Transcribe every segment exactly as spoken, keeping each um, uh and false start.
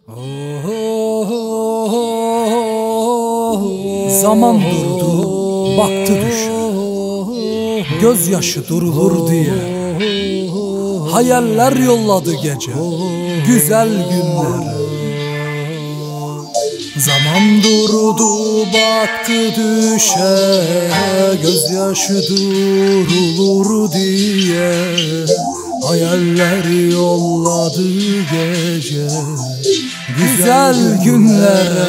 Zaman durdu, baktı düşe, gözyaşı durulur diye. Hayaller yolladı gece, güzel günler. Zaman durdu, baktı düşe, gözyaşı durulur diye. Hayaller yolladı gece, güzel günlere.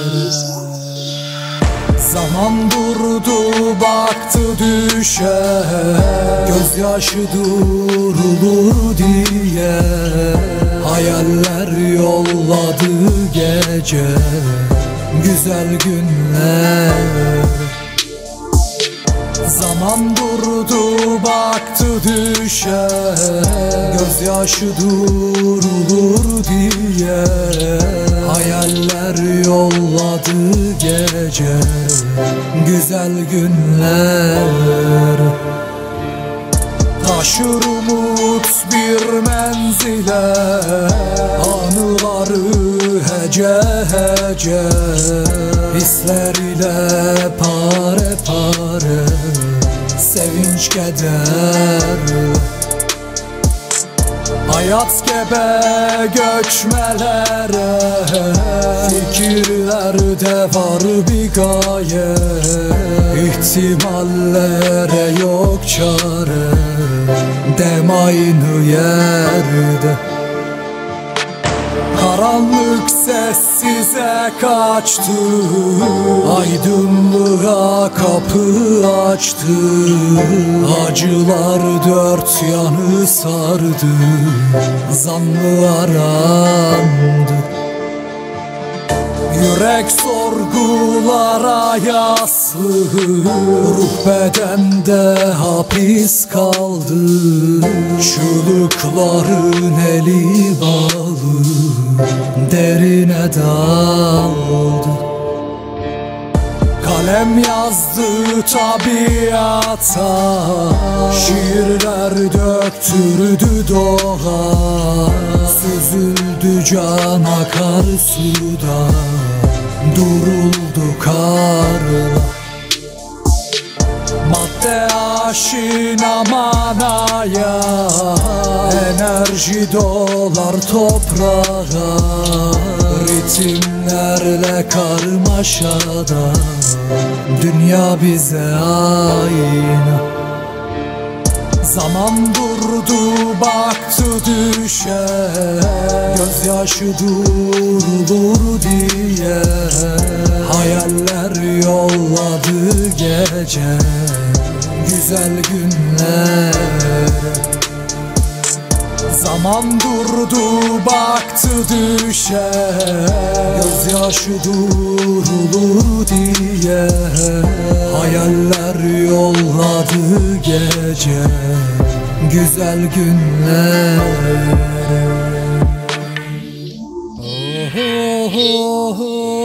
Zaman durdu, baktı düşe, gözyaşı durulur diye. Hayaller yolladı gece, güzel günler. Zaman durdu, baktı düşe, gözyaşı durulur diye. Hayaller yolladı gece, güzel günler. Taşır umut bir menzile, anıları hece hece. Hisler ile pare pare, sevinç keder. Hayat gebe göçmelere, fikirlerde var bir gaye. İhtimallere yok çare, dem aynı yerde. Karanlık sessize kaçtı, aydınlığa kapı açtı. Acılar dört yanı sardı, zanlı arandı. Yürek sorgulara yaslı, ruh bedende hapis kaldı. Çığlıkların eli bağlı, derine daldı. Kalem yazdı tabiata, şiirler döktürdü doğa. Süzüldü can akar suda, duruldu karla. Madde aşina manaya, enerji dolar toprağa. Ritimlerle karmaşada, dünya bize ayna. Zaman durdu, baktı düşe, gözyaşı durulur diye. Hayaller yolladı gece, güzel günler. Zaman durdu, baktı düşe, gözyaşı durulur diye. Hayaller yolladı gece, güzel günler. Oh, oh, oh, oh.